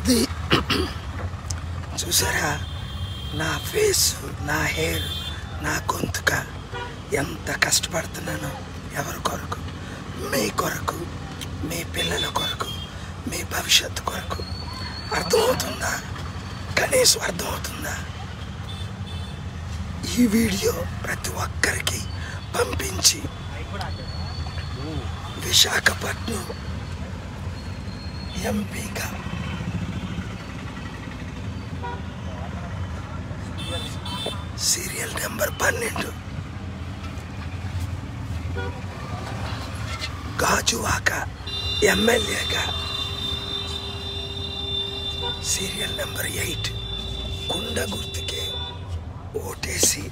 ఇది చూసారా, నా ఫేసు, నా హెయిర్, నా గొంతుక ఎంత కష్టపడుతున్నానో ఎవరి కొరకు? మీ కొరకు, మీ పిల్లల కొరకు, మీ భవిష్యత్తు కొరకు. అర్థమవుతుందా? కనీసం అర్థమవుతుందా? ఈ వీడియో ప్రతి ఒక్కరికి పంపించి విశాఖపట్నం ఎంపీగా సీరియల్ నెంబర్ 12 గాజువాక ఎమ్మెల్యేగా సీరియల్ నెంబర్ 8 కుండ గుర్తుకే ఓటేసి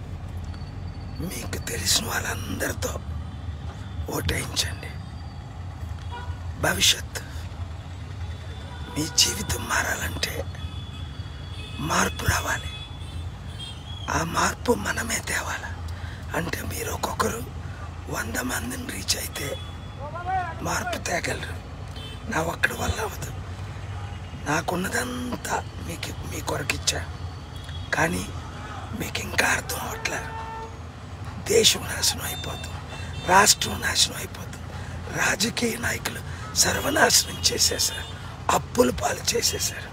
మీకు తెలిసిన వాళ్ళందరితో ఓటేయించండి. భవిష్యత్ మీ జీవితం మారాలంటే మార్పు రావాలి. ఆ మార్పు మనమే తేవాలి. అంటే మీరు ఒక్కొక్కరు 100 మందిని రీచ్ అయితే మార్పు తేగలరు. నా ఒక్కడి వల్ల అవ్వదు. నాకున్నదంతా మీ కొరకు ఇచ్చా, కానీ మీకు ఇంకా అర్థం అవట్లేదు. దేశం నాశనం అయిపోతుంది, రాష్ట్రం నాశనం అయిపోతుంది, రాజకీయ నాయకులు సర్వనాశనం చేసేశారు, అప్పుల పాలు చేసేశారు,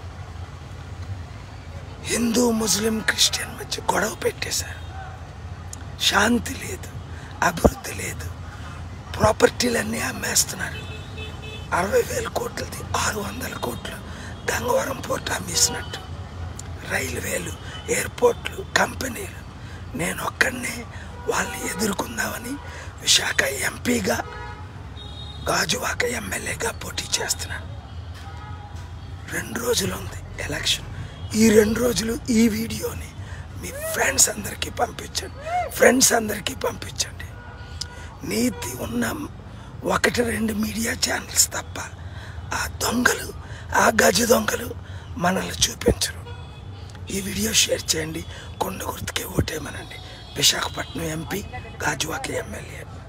హిందూ ముస్లిం క్రిస్టియన్ మధ్య గొడవ పెట్టేశారు. శాంతి లేదు, అభివృద్ధి లేదు, ప్రాపర్టీలన్నీ అమ్మేస్తున్నారు. 60,000 కోట్లది 600 కోట్లు గంగవరం పోర్టు అమ్మేసినట్టు. రైల్వేలు, ఎయిర్పోర్ట్లు, కంపెనీలు. నేను ఒక్కడనే వాళ్ళని ఎదుర్కొందామని విశాఖ ఎంపీగా, గాజువాక ఎమ్మెల్యేగా పోటీ చేస్తున్నాను. 2 రోజులు ఉంది ఎలక్షన్. ఈ 2 రోజులు ఈ వీడియోని మీ ఫ్రెండ్స్ అందరికీ పంపించండి. నీతి ఉన్న 1-2 మీడియా ఛానల్స్ తప్ప ఆ దొంగలు, ఆ గజ దొంగలు మనల్ని చూపించరు. ఈ వీడియో షేర్ చేయండి. కొండ గుర్తుకే ఓటేయమనండి. Visakhapatnam MP, Gajuwaka MLA.